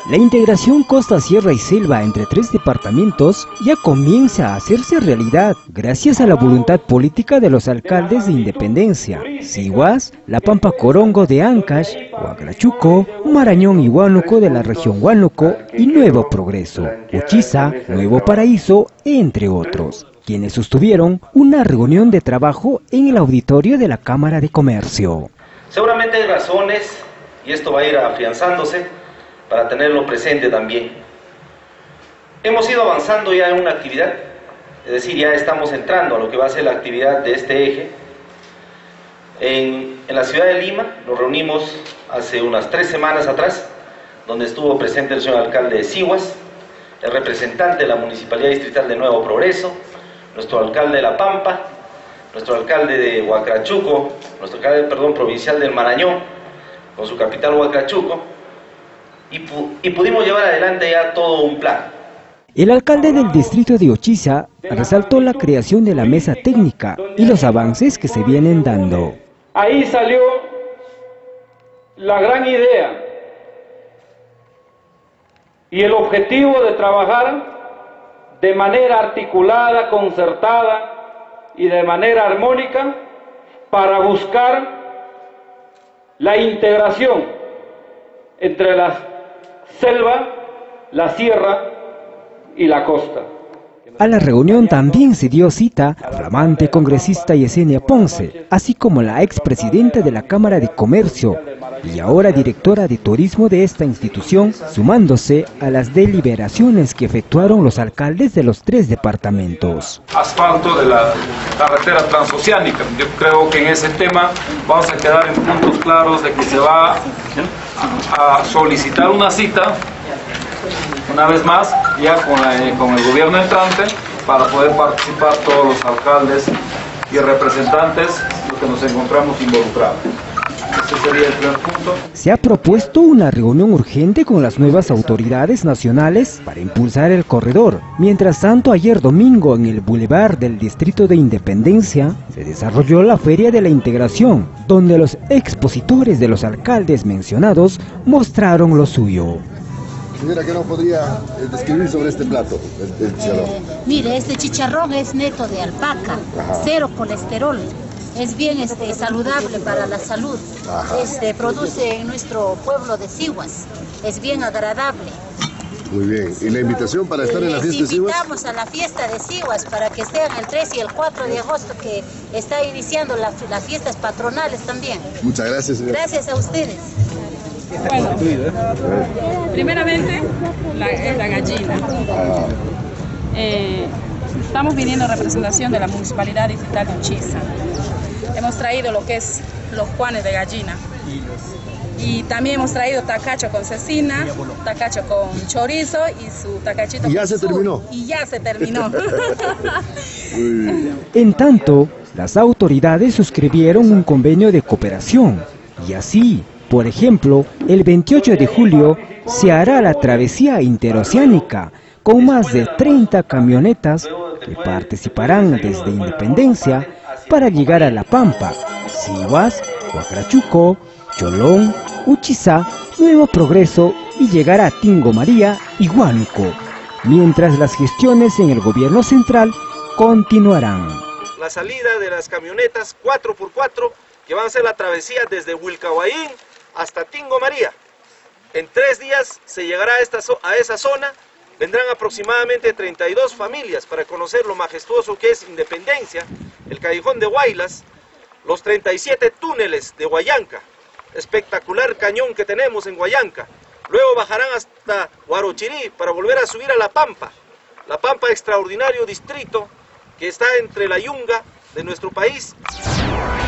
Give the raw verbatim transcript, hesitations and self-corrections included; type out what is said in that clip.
La integración costa, sierra y selva entre tres departamentos ya comienza a hacerse realidad gracias a la voluntad política de los alcaldes de Independencia, Sihuas, La Pampa Corongo de Ancash, Huacrachuco, Marañón y Huánuco de la región Huánuco y Nuevo Progreso, Uchiza, Nuevo Paraíso, entre otros, quienes sostuvieron una reunión de trabajo en el auditorio de la Cámara de Comercio. Seguramente hay razones, y esto va a ir afianzándose, para tenerlo presente también. Hemos ido avanzando ya en una actividad, es decir, ya estamos entrando a lo que va a ser la actividad de este eje. En, en la ciudad de Lima nos reunimos hace unas tres semanas atrás, donde estuvo presente el señor alcalde de Sihuas, el representante de la Municipalidad Distrital de Nuevo Progreso, nuestro alcalde de La Pampa, nuestro alcalde de Huacrachuco, nuestro alcalde, perdón, provincial del Marañón, con su capital Huacrachuco, y, pu y pudimos llevar adelante ya todo un plan. El alcalde del distrito de Uchiza resaltó la creación de la mesa técnica y los avances que se vienen dando. Ahí salió la gran idea y el objetivo de trabajar de manera articulada, concertada y de manera armónica para buscar la integración entre la selva, la sierra y la costa. A la reunión también se dio cita la flamante congresista Yesenia Ponce, así como la expresidenta de la Cámara de Comercio y ahora directora de turismo de esta institución, sumándose a las deliberaciones que efectuaron los alcaldes de los tres departamentos. Asfalto de la carretera transoceánica. Yo creo que en ese tema vamos a quedar en puntos claros de que se va a solicitar una cita una vez más ya con, la, con el gobierno entrante para poder participar todos los alcaldes y representantes que nos encontramos involucrados. Ese sería el primer punto. Se ha propuesto una reunión urgente con las nuevas autoridades nacionales para impulsar el corredor. Mientras tanto, ayer domingo en el Boulevard del Distrito de Independencia se desarrolló la Feria de la Integración, donde los expositores de los alcaldes mencionados mostraron lo suyo. Señora, ¿qué nos podría describir sobre este plato, el, el chicharrón? Eh, mire, este chicharrón es neto de alpaca, Ajá. cero colesterol. Es bien este, saludable para la salud. Este, produce en nuestro pueblo de Sihuas. Es bien agradable. Muy bien. ¿Y la invitación para estar en la fiesta de Sihuas? Les invitamos a la fiesta de Sihuas para que estén el tres y el cuatro de agosto, que está iniciando la, las fiestas patronales también. Muchas gracias, señora. Gracias a ustedes. Bueno, primeramente la, la gallina. Eh, estamos viniendo en representación de la Municipalidad Distrital de Uchiza. Hemos traído lo que es los juanes de gallina. Y también hemos traído tacacho con cecina, tacacho con chorizo y su tacachito y ya con se sur. terminó. Y ya se terminó. En tanto, las autoridades suscribieron un convenio de cooperación. Y así, por ejemplo, el veintiocho de julio se hará la travesía interoceánica con más de treinta camionetas que participarán desde Independencia para llegar a La Pampa, Sihuas, Huacrachuco, Cholón, Uchiza, Nuevo Progreso y llegar a Tingo María y Huánuco, mientras las gestiones en el gobierno central continuarán. La salida de las camionetas cuatro por cuatro que van a hacer la travesía desde Huilcahuayín hasta Tingo María. En tres días se llegará a, esta, a esa zona. Vendrán aproximadamente treinta y dos familias para conocer lo majestuoso que es Independencia, el Callejón de Huaylas, los treinta y siete túneles de Huallanca, espectacular cañón que tenemos en Huallanca. Luego bajarán hasta Huarochirí para volver a subir a La Pampa. La Pampa, extraordinario distrito que está entre la yunga de nuestro país.